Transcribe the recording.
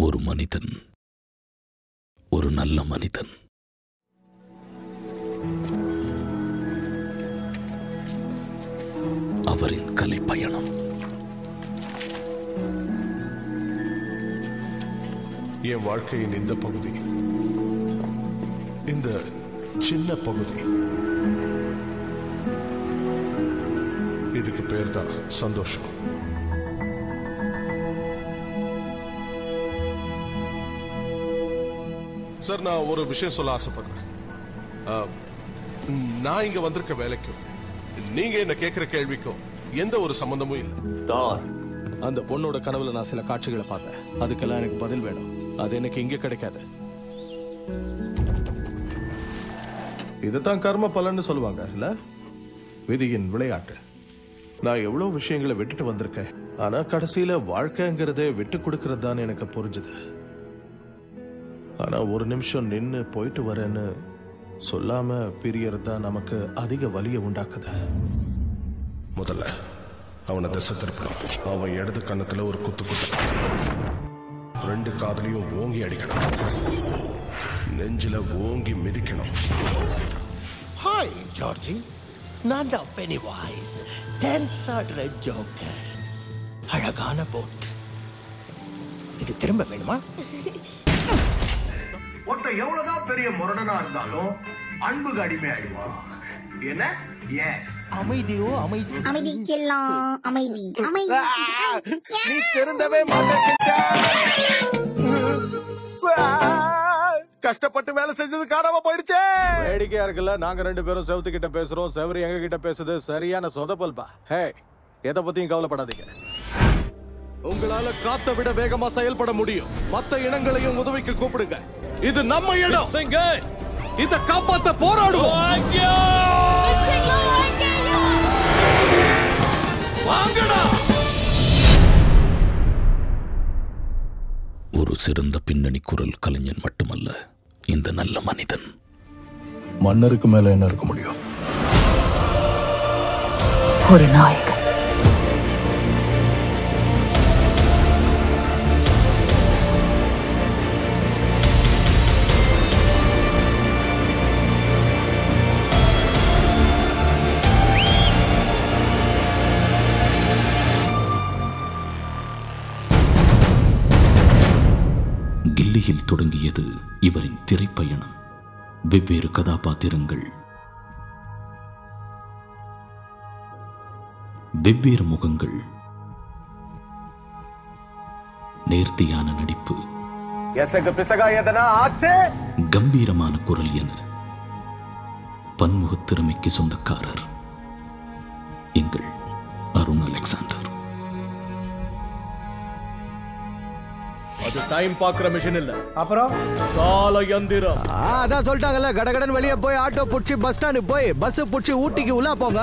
ஒரு மனிதன், ஒரு நல்ல மனிதன். அவரின் கலை பயணம். என் வாழ்க்கையின் இந்த பகுதி, இந்த சின்ன பகுதி, இதுக்கு பேர் தான் சந்தோஷம். சார், நான் ஒரு விஷயம் சொல்ல ஆசைப்படுறேன். நான் இங்க வந்திருக்க வேலைக்கும் நீங்க என்ன கேட்கிற கேள்விக்கும் எந்த ஒரு சம்பந்தமும் இல்லை. அந்த பொண்ணோட கனவுல நான் சில காட்சிகளை பார்த்தேன். அதுக்கெல்லாம் எனக்கு பதில் வேணும். அது எனக்கு இங்க கிடைக்காது. இதுதான் கர்ம பலன்னு சொல்லுவாங்க இல்ல, விதியின் விளையாட்டு. நான் எவ்வளவு விஷயங்களை விட்டுட்டு வந்திருக்கேன். ஆனா கடைசியில வாழ்க்கைங்கிறதே விட்டு கொடுக்கறது தான் எனக்கு புரிஞ்சுது. ஆனா ஒரு நிமிஷம் நின்னு போயிட்டு வரேன்னு சொல்லாம பிரியறது தான் நமக்கு அதிக வலியை உண்டாக்குது. முதல்ல அவனை திசை திருப்பணும். அவன் இடது கண்ணத்துல ஒரு குத்து குத்தணும். 2 காதலையும் ஓங்கி அடிக்கணும். நெஞ்சில ஓங்கி மிதிக்கணும். ஹாய் ஜார்ஜி, நான் தான் பெனிவைஸ், டான்ஸ் ஆடுற ஜோக்கர். அழகான போட். இது திரும்ப வேணுமா? ஒருத்த எவ்வளவுதான் பெரிய முரடனா இருந்தாலும் அன்புக்கு அடிமை ஆயிடுவான். என்ன? எஸ். அமைதியோ அமைதி. அமைதிக்கெல்லாம் அமைதி. அமைதி. நீ திருந்தவே மாட்டேன். கஷ்டப்பட்டு வேலை செஞ்சது காணாம போயிடுச்சே. வேடிக்கையா இருக்குல்ல, நாங்க 2 பேரும் செவத்து கிட்ட பேசுறோம், செவரு எங்க கிட்ட பேசுது. சரியான சொதப்பல்பா. ஹே, எதை பத்தியும் கவலைப்படாதீங்க. உங்களால காத்த விட வேகமா செயல்பட முடியும். மத்த இனங்களையும் உதவிக்கு கூப்பிடுங்க. இது நம்ம இடம். இத காப்பாத்த போராடுவோம். வாங்கடா. ஒரு சிறந்த பின்னணி குரல் கலைஞன் மட்டுமல்ல, இந்த நல்ல மனிதன். மன்னருக்கு மேல என்ன இருக்க முடியும்? ஒரு நாயகன். கில்லியில் தொடங்கியது இவரின் திரைப்பயணம். வெவ்வேறு கதாபாத்திரங்கள், வெவ்வேறு முகங்கள், நேர்த்தியான நடிப்பு, கம்பீரமான குரல் என பன்முகத் திறமைக்கு சொந்தக்காரர் எங்கள் அருண் அலெக்சாண்டர். அது டைம் பாக்குற மிஷின் இல்ல, அப்புறம் கால யந்திரம். அதான் சொல்லிட்டாங்கல்ல, கடகடன் வெளியே போய் ஆட்டோ புடிச்சு பஸ் ஸ்டாண்டு போய் பஸ் புடிச்சு ஊட்டிக்கு உள்ள போங்க.